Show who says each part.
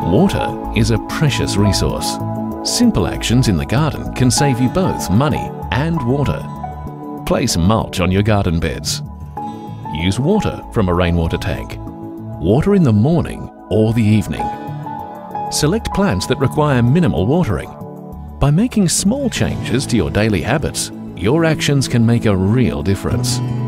Speaker 1: Water is a precious resource. Simple actions in the garden can save you both money and water. Place mulch on your garden beds. Use water from a rainwater tank. Water in the morning or the evening. Select plants that require minimal watering. By making small changes to your daily habits, your actions can make a real difference.